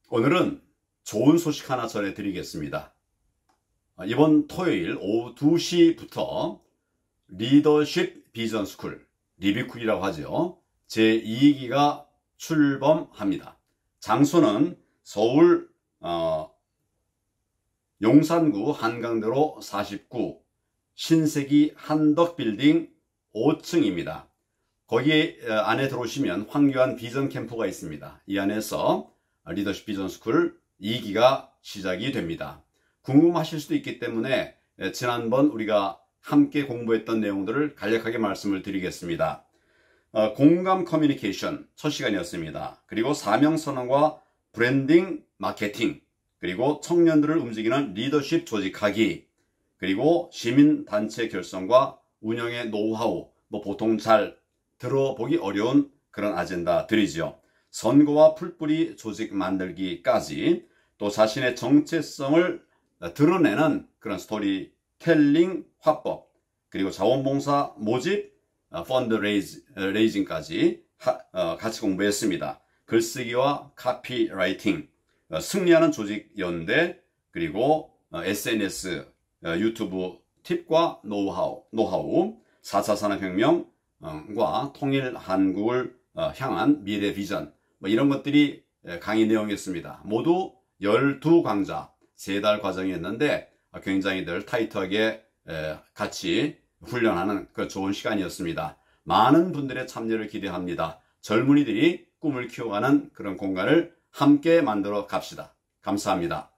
오늘은 좋은 소식 하나 전해드리겠습니다. 이번 토요일 오후 2시부터 리더십 비전 스쿨, 리비쿨이라고 하죠. 제2기가 출범합니다. 장소는 서울 용산구 한강대로 49 신세기 한덕빌딩 5층입니다. 거기 안에 들어오시면 황교안 비전 캠프가 있습니다. 이 안에서 리더십 비전 스쿨 2기가 시작이 됩니다. 궁금하실 수도 있기 때문에 지난번 우리가 함께 공부했던 내용들을 간략하게 말씀을 드리겠습니다. 공감 커뮤니케이션 첫 시간이었습니다. 그리고 사명선언과 브랜딩 마케팅, 그리고 청년들을 움직이는 리더십 조직하기, 그리고 시민단체 결성과 운영의 노하우, 보통 잘 들어보기 어려운 그런 아젠다들이죠. 선거와 풀뿌리 조직 만들기까지, 또 자신의 정체성을 드러내는 그런 스토리텔링 화법, 그리고 자원봉사 모집, 펀드레이징까지 같이 공부했습니다. 글쓰기와 카피라이팅, 승리하는 조직 연대, 그리고 SNS, 유튜브 팁과 노하우, 4차 산업혁명과 통일 한국을 향한 미래 비전, 이런 것들이 강의 내용이었습니다. 모두 12강좌, 3달 과정이었는데 굉장히들 타이트하게 같이 훈련하는 그 좋은 시간이었습니다. 많은 분들의 참여를 기대합니다. 젊은이들이 꿈을 키워가는 그런 공간을 함께 만들어 갑시다. 감사합니다.